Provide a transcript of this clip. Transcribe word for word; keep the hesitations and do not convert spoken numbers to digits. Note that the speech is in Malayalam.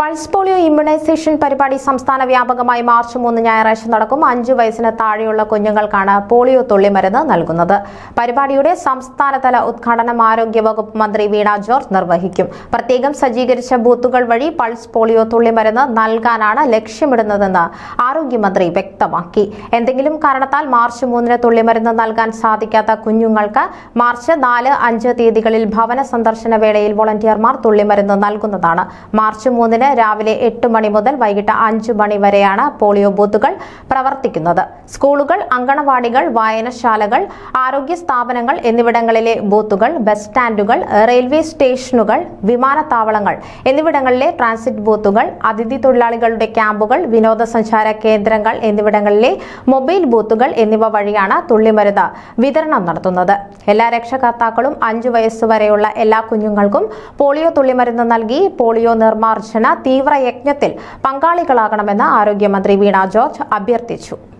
പൾസ് പോളിയോ ഇമ്മ്യൂണൈസേഷൻ പരിപാടി സംസ്ഥാന വ്യാപകമായി മാർച്ച് മൂന്ന് ഞായറാഴ്ച നടക്കും. അഞ്ചു വയസ്സിന് താഴെയുള്ള കുഞ്ഞുങ്ങൾക്കാണ് പോളിയോ തുള്ളിമരുന്ന് നൽകുന്നത്. പരിപാടിയുടെ സംസ്ഥാനതല ഉദ്ഘാടനം ആരോഗ്യവകുപ്പ് മന്ത്രി വീണ ജോർജ് നിർവഹിക്കും. പ്രത്യേകം സജ്ജീകരിച്ച ബൂത്തുകൾ വഴി പൾസ് പോളിയോ തുള്ളിമരുന്ന് നൽകാനാണ് ലക്ഷ്യമിടുന്നതെന്ന് ആരോഗ്യമന്ത്രി വ്യക്തമാക്കി. എന്തെങ്കിലും കാരണത്താൽ മാർച്ച് മൂന്നിന് തുള്ളിമരുന്ന് നൽകാൻ സാധിക്കാത്ത കുഞ്ഞുങ്ങൾക്ക് മാർച്ച് നാല് അഞ്ച് തീയതികളിൽ ഭവന സന്ദർശന വേളയിൽ വോളണ്ടിയർമാർ തുള്ളിമരുന്ന് നൽകുന്നതാണ്. മാർച്ച് മൂന്നിന് രാവിലെ എട്ട് മണി മുതൽ വൈകിട്ട് അഞ്ചു മണി വരെയാണ് പോളിയോ ബൂത്തുകൾ പ്രവർത്തിക്കുന്നത്. സ്കൂളുകൾ, അങ്കണവാടികൾ, വായനശാലകൾ, ആരോഗ്യ സ്ഥാപനങ്ങൾ എന്നിവിടങ്ങളിലെ ബൂത്തുകൾ, ബസ് സ്റ്റാൻഡുകൾ, റെയിൽവേ സ്റ്റേഷനുകൾ, വിമാനത്താവളങ്ങൾ എന്നിവിടങ്ങളിലെ ട്രാൻസിറ്റ് ബൂത്തുകൾ, അതിഥി തൊഴിലാളികളുടെ ക്യാമ്പുകൾ, വിനോദസഞ്ചാര കേന്ദ്രങ്ങൾ എന്നിവിടങ്ങളിലെ മൊബൈൽ ബൂത്തുകൾ എന്നിവ വഴിയാണ് തുള്ളിമരുന്ന് വിതരണം നടത്തുന്നത്. എല്ലാ രക്ഷകർത്താക്കളും അഞ്ചു വയസ്സുവരെയുള്ള എല്ലാ കുഞ്ഞുങ്ങൾക്കും പോളിയോ തുള്ളിമരുന്ന് നൽകി പോളിയോ നിർമ്മാർജ്ജന തീവ്രയജ്ഞത്തിൽ പങ്കാളികളാകണമെന്ന് ആരോഗ്യമന്ത്രി വീണ ജോർജ് അഭ്യർത്ഥിച്ചു.